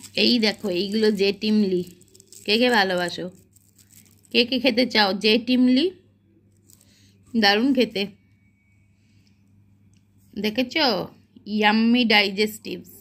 এই দেখো এইগুলো জেটিমলি, কে কে ভালোবাসো, কে কে খেতে চাও জেটিমলি, দারুণ খেতে, দেখেছো ইয়াম্মি ডাইজেস্টিভস।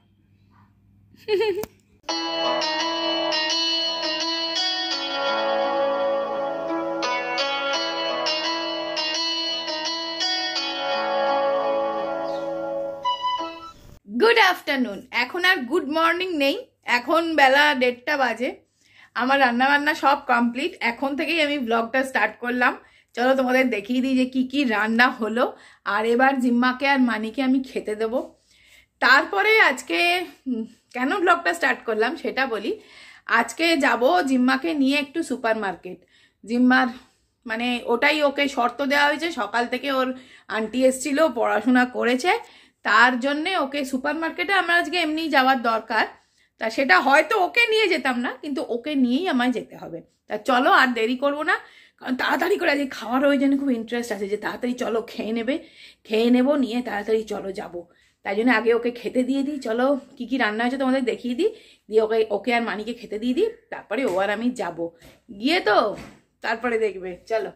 গুড আফটারনুন, এখন আর গুড মর্নিং নেই, এখন বেলা 1:30 বাজে। আমার রান্না বান্না সব কমপ্লিট, এখন থেকেই আমি ব্লগটা স্টার্ট করলাম। চলো তোমাদের দেখিয়ে দিই যে কি কি রান্না হলো। আর এবার জিম্মাকে আর মানিকে আমি খেতে দেবো। তারপরে আজকে কেন ব্লগটা স্টার্ট করলাম সেটা বলি। আজকে যাব জিম্মাকে নিয়ে একটু সুপার মার্কেট। জিম্মার মানে ওটাই ওকে শর্ত দেওয়া হয়েছে, সকাল থেকে ওর আন্টি এসছিল, পড়াশোনা করেছে, তার জন্যে ওকে সুপার মার্কেটে আমার আজকে এমনি যাওয়ার দরকার। তা সেটা হয়তো ওকে নিয়ে যেতাম না, কিন্তু ওকে নিয়েই আমায় যেতে হবে। তা চলো আর দেরি করবো না, কারণ তাড়াতাড়ি করে আজকে খাওয়ার ওই জন্য খুব ইন্টারেস্ট আছে যে তাড়াতাড়ি চলো খেয়ে নেবো, নিয়ে তাড়াতাড়ি চলো যাবো। তাই জন্য আগে ওকে খেতে দিয়ে দিই। চলো কি কি রান্না হয়েছে তোমাদের দেখিয়ে দিই, দিয়ে ওকে আর মানিকে খেতে দিয়ে দিই, তারপরে ও আর আমি যাবো গিয়ে, তো তারপরে দেখবে। চলো।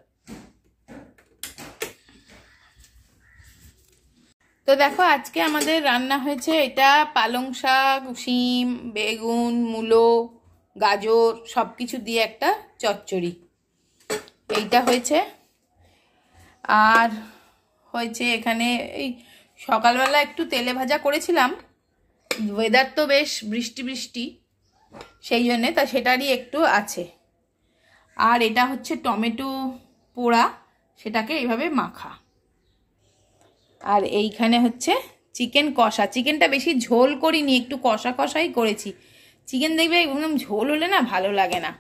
তো দেখো আজকে আমাদের রান্না হয়েছে এটা পালং শাক, শিম, বেগুন, মূলো, গাজর সব কিছু দিয়ে একটা চচ্চড়ি, এইটা হয়েছে। আর হয়েছে এখানে এই সকালবেলা একটু তেলে ভাজা করেছিলাম, ওয়েদার তো বেশ বৃষ্টি বৃষ্টি, সেই জন্যে তা সেটারই একটু আছে। আর এটা হচ্ছে টমেটো পোড়া, সেটাকে এইভাবে মাখা। আর এইখানে হচ্ছে চিকেন কষা, চিকেনটা বেশি ঝোল করিনি, একটু কষা কষাই করেছি। চিকেন দেখবে একদম ঝোল হলে না ভালো লাগে না।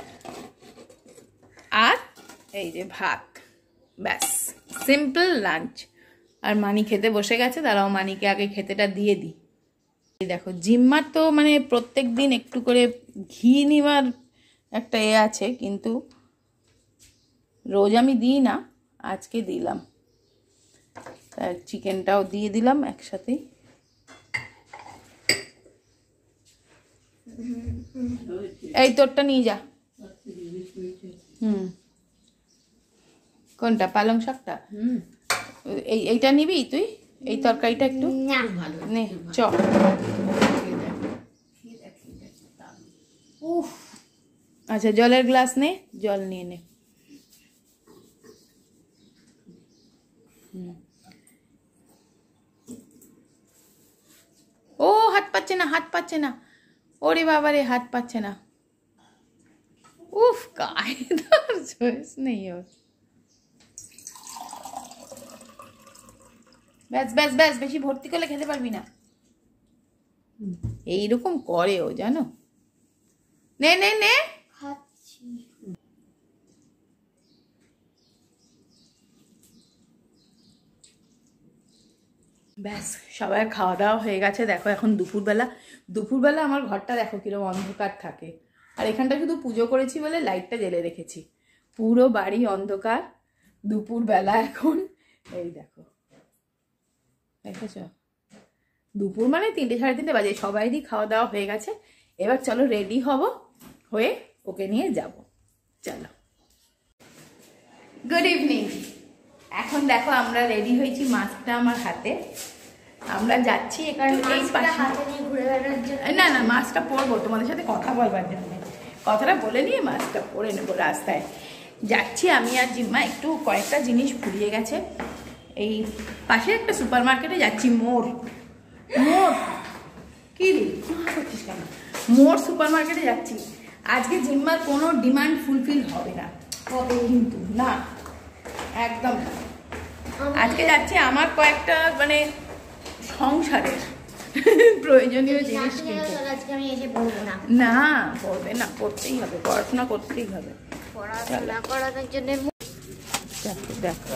আর এই যে ভাত, ব্যাস সিম্পল লাঞ্চ। আর মানি খেতে বসে গেছে, দাঁড়াও মানিকে আগে খেতেটা দিয়ে দিই। দেখো জিম্মার তো মানে প্রত্যেক দিন একটু করে ঘি নেওয়ার একটা আছে, কিন্তু রোজ আমি দিই না, আজকে দিলাম। তার চিকেনটাও দিয়ে দিলাম একসাথেই। এই তোরটা নিয়ে যা। কোনটা? পালং শাকটা? এইটা নিবি তুই? এই তরকারিটা একটু নে, চ। আচ্ছা জলের গ্লাস নে, জল নিয়ে নে। ও হাত পাচ্ছে না, হাত পাচ্ছে না, ওরে বাবারে হাত পাচ্ছে না। উফ কায়দার শেষ নেই ওর। ব্যাস ব্যাস ব্যাস, বেশি ভর্তি করলে খেতে পারবি না। এইরকম করে ও, জানো। নে নে নে। ব্যাস সবাই খাওয়া দাওয়া হয়ে গেছে। দেখো এখন দুপুরবেলা আমার ঘরটা দেখো কিরকম অন্ধকার থাকে। আর এখানটা শুধু পুজো করেছি বলে লাইটটা জ্বেলে রেখেছি, পুরো বাড়ি অন্ধকার দুপুরবেলা এখন। এই দেখো, দেখেছ, দুপুর মানে 3টে সাড়ে 3টে বাজে। সবাইরই খাওয়া দাওয়া হয়ে গেছে। এবার চলো রেডি হব, হয়ে ওকে নিয়ে যাব। চলো, গুড ইভিনিং। এখন দেখো আমরা রেডি হয়েছি, মাস্কটা আমার হাতে, আমরা যাচ্ছি এখানে এই পাশে। না না মাস্কটা পরবো তোমাদের সাথে কথা বলবার জন্য, কথাটা বলে নিয়ে মাস্কটা পরে নেবো। রাস্তায় যাচ্ছি আমি আর জিম্মা, একটু কয়েকটা জিনিস ফুরিয়ে গেছে। এই পাশে একটা সুপার মার্কেটে যাচ্ছি, মোর কি রে করছিস কেন, মোর সুপার মার্কেটে যাচ্ছি। আজকে জিম্মার কোনো ডিমান্ড ফুলফিল হবে না, কিন্তু না, একদম না। আজকে যাচ্ছি আমার কয়েকটা মানে সংসারের প্রয়োজনীয় জিনিস কিনতে। না পড়বে না, পড়তেই হবে, পড়াশোনা করতেই হবে। পড়াশোনা করার জন্য দেখো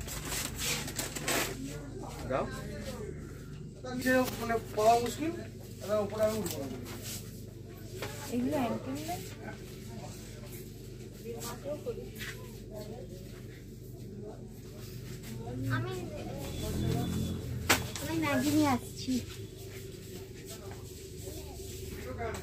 এগুলো আমি ম্যাগি নিয়ে আসছি।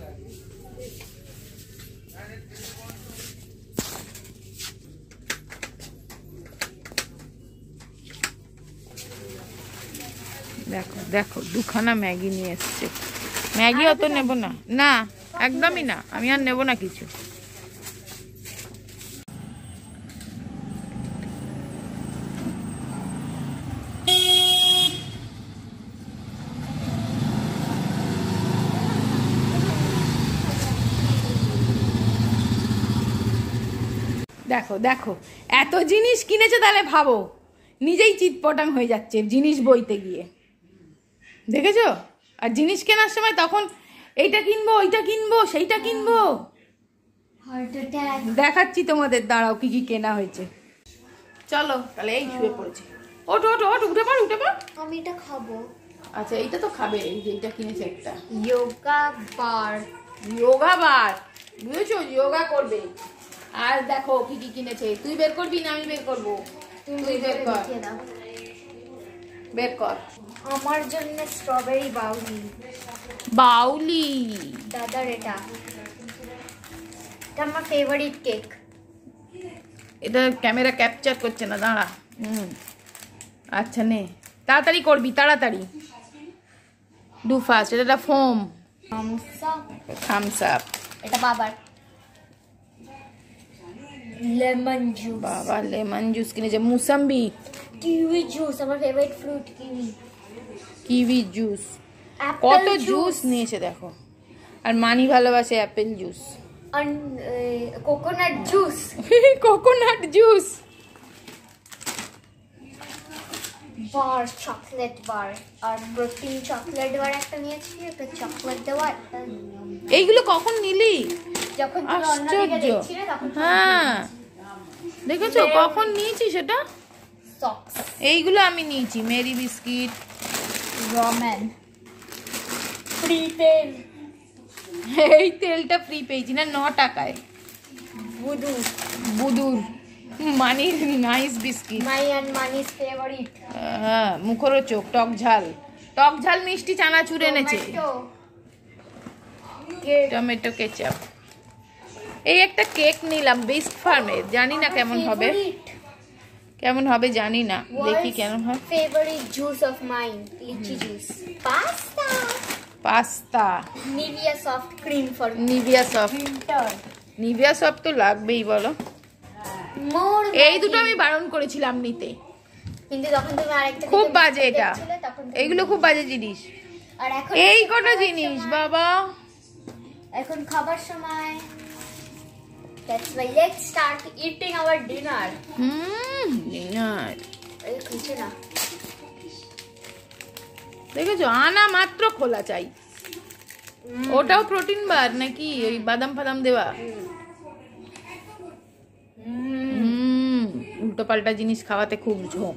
দেখো দেখো দুখানা ম্যাগি নিয়ে এসছে। ম্যাগি অত নেব না, না একদমই না, আমি আর নেব না কিছু। দেখো দেখো এত জিনিস কিনেছে, তাহলে ভাবো নিজেই চিৎপটাং হয়ে যাচ্ছে জিনিস বইতে গিয়ে, দেখেছো? আর জিনিস কেনার সময় তখন এইটা কিনবো, ওইটা কিনবো, সেইটা কিনবো। দেখাচ্ছি তোমাদের, দাঁড়াও কি কি কেনা হয়েছে। চলো তাহলে এই শুয়ে পড়েছে। ওঠ ওঠ ওঠ, উঠে পড় উঠে পড়। আমি এটা খাবো। আচ্ছা এইটা তো খাবে, এই যে এইটা কিনেছে একটা যোগা বার। যোগা বার, বুঝেছো? যোগা করবে। আর দেখো কি কি কিনেছে। তুই বের করবি না আমি বের করবো? তুই বের কর, বের কর। আমার জন্য স্ট্রবেরি বাউলি। বাউলি দাদার এটা আমার ফেভারিট কেক। এটা ক্যামেরা ক্যাপচার করছে না, দাঁড়া। আচ্ছা নে, তাড়াতাড়ি করবি, তাড়াতাড়ি ডু ফাস্ট। এটা ফোম, থামস আপ। এটা বাবার লেমন জুস। বাবা লেমন জুস কিনেছে। মুসাম্বি, কিউই জুস, আমার favourite fruit kiwi. Kiwi juice, কত জুস নিয়েছে দেখো। আর মানি ভালোবাসে অ্যাপেল জুস। আর coconut juice. Coconut juice, bar, chocolate bar. আর প্রোটিন চকলেট বার একটা নিয়েছি, একটা চকলেট দেওয়া একটা। এইগুলো কখন নিলি? যখন তুমি অন্যদিকে আশ্চর্য। দেখছিলে তখন। হ্যাঁ দেখেছো কখন নিয়েছি সেটা। সক্স, এইগুলো আমি নিয়েছি। মেরি বিস্কিট, রমেন, ফ্রি তেল। এই তেলটা ফ্রি পেয়েছি না 9 টাকায়। বুদু, বুদুর Mani Nice biscuit. My and Mani's favourite. হ্যাঁ মুখরোচক, টক ঝাল, টক ঝাল মিষ্টি চানাচুর এনেছে। Tomato ketchup. এই একটা কেক নিলাম বেস্ট ফার্মের, জানি না কেমন হবে, কেমন হবে জানি না, দেখি কেমন হয়। Favourite juice of mine, litchi juice. Pasta, pasta. Nivea soft cream for Nivea soft, winter. Nivea soft তো লাগবেই বলো। মোর এই দুটো আমি বারণ করেছিলাম নিতে, কিন্তু তখন তুমি আরেকটা খুব বাজে এটা, দেখছিলে, তখন এইগুলো খুব বাজে জিনিস। আর এখন এই কটা জিনিস বাবা। এখন খাবার সময়। That's why let's start eating our dinner. Dinner. এই কিছু না। দেখেছো আনা মাত্র খোলা চাই। ওটাও প্রোটিন বার নাকি ওই বাদাম ফাদাম দেওয়া? উল্টো পাল্টা জিনিস খাওয়াতে খুব ঝোঁক।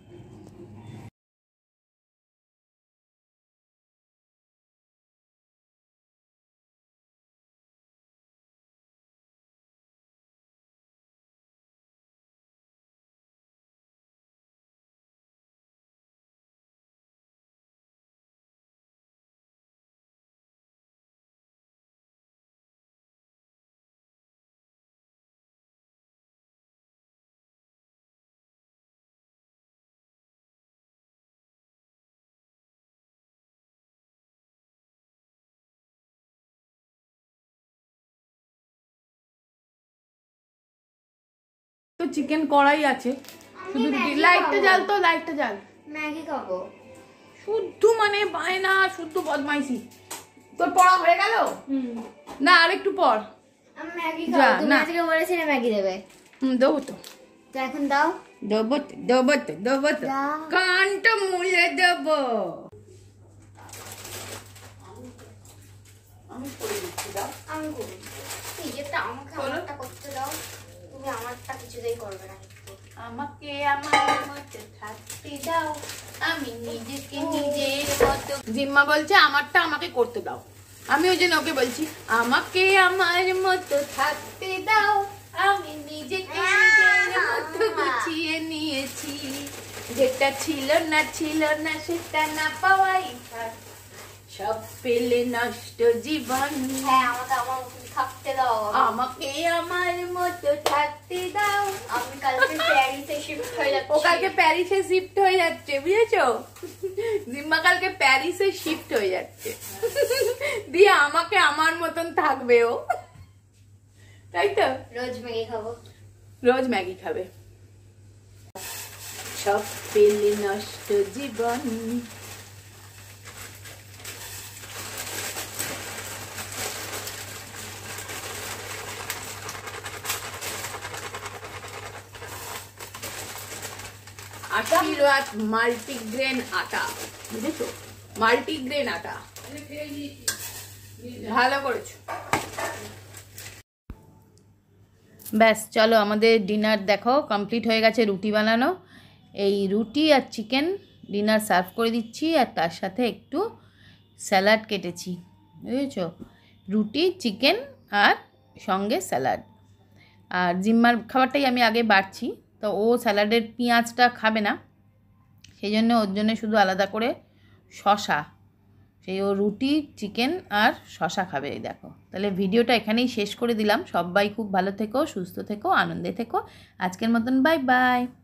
তো চিকেন কড়াই আছে, শুধু লাইটটা জ্বাল, তো লাইটটা জ্বাল। ম্যাগি খাবো। শুদ্ধ মানে বায়না, শুদ্ধ বদমাইশি। তোর পড়া হয়ে গেল? না আরেকটু পর। আমি ম্যাগি খাবো। তুমি আজকে বলেছিলে ম্যাগি দেবে। দেবো তো। তো এখন দাও। দেবো তো দেবো তো দেবো তো, কানটা মুলে দেবো। আমি করে দিচ্ছি, দাও। আমি করবো। নিজেরটা আমাকে আমারটা করতে দাও। তুমি আমারটা কিছুতেই করবে না। আমাকে আমার মতো থাকতে দাও, আমি নিজেকে নিজের মতো। জিম্মা বলছে আমারটা আমাকে করতে দাও, আমি ওই জন্য ওকে বলছি আমাকে আমার মতো থাকতে দাও, আমি নিজেকে নিজের মতো গুছিয়ে নিয়েছি। যেটা ছিল না সেটা না পাওয়াই থাক, সব পেলে নষ্ট জীবন। হ্যাঁ, আমাকে আমার মতো থাকতে দাও। আমাকে আমার মতো থাকতে দাও। আমি কালকে প্যারিসে শিফট হয়ে যাচ্ছি। ও কালকে প্যারিসে শিফট হয়ে যাচ্ছে, বুঝেছো? জিম্মা কালকে প্যারিসে শিফট হয়ে যাচ্ছে, দিয়ে আমাকে আমার মতন থাকবে ও, তাই তো? রোজ ম্যাগি খাবো, রোজ ম্যাগি খাবে। সব পেলে নষ্ট জীবন। আশীর্বাদ মাল্টিগ্রেন আটা, বুঝেছো? মাল্টিগ্রেন আটা, ভালো করেছো। ব্যাস চলো, আমাদের ডিনার দেখো কমপ্লিট হয়ে গেছে। রুটি বানানো, এই রুটি আর চিকেন ডিনার সার্ভ করে দিচ্ছি, আর তার সাথে একটু স্যালাড কেটেছি, বুঝেছো? রুটি, চিকেন আর সঙ্গে স্যালাড। আর জিম্মার খাবারটাই আমি আগে বাড়ছি, তো ও স্যালাডের পেঁয়াজটা খাবে না, সেই জন্য ওর জন্য শুধু আলাদা করে শসা, সেই ও রুটি, চিকেন আর শসা খাবে। এই দেখো, তাহলে ভিডিওটা এখানেই শেষ করে দিলাম। সবাই খুব ভালো থেকো, সুস্থ থেকো, আনন্দে থেকো। আজকের মতন বাই বাই।